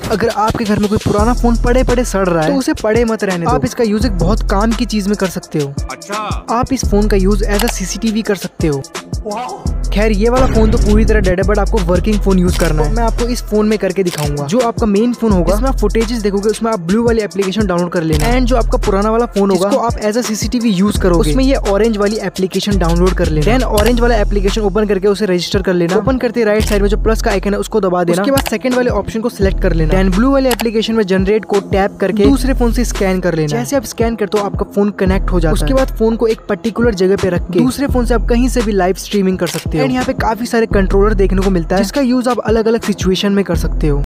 अगर आपके घर में कोई पुराना फोन पड़े पड़े सड़ रहा है तो उसे पड़े मत रहने दो। आप इसका यूज एक बहुत काम की चीज में कर सकते हो। अच्छा, आप इस फोन का यूज एज अ सीसीटीवी कर सकते हो। खैर ये वाला फोन तो पूरी तरह डेड है, बट आपको वर्किंग फोन यूज करना है। मैं आपको इस फोन में करके दिखाऊंगा। जो आपका मेन फोन होगा इसमें आप फुटेजेस देखोगे, उसमें आप ब्लू वाली एप्लीकेशन डाउनलोड कर लेना। एंड जो आपका पुराना वाला फोन होगा उसको आप एज अ सीसीटीवी यूज करोगे, उसमें ये ऑरेंज वाली एप्लीकेशन डाउनलोड कर लेना। देन ऑरेंज वाला एप्लीकेशन ओपन करके उसे रजिस्टर कर लेना। ओपन करते राइट साइड में जो प्लस का आइकन है उसको दबा देना। उसके बाद सेकंड वाले ऑप्शन को सिलेक्ट कर लेना। देन ब्लू वाले एप्लीकेशन में जनरेट कोड टैप करके दूसरे फोन से स्कैन कर लेना। जैसे आप स्कैन करते हो आपका फोन कनेक्ट हो जाता है। उसके बाद फोन को एक पर्टिकुलर जगह पे रख के दूसरे फोन से आप कहीं से भी लाइव स्ट्रीमिंग कर सकते हो। एंड यहाँ पे काफी सारे कंट्रोलर देखने को मिलता है जिसका यूज आप अलग अलग सिचुएशन में कर सकते हो।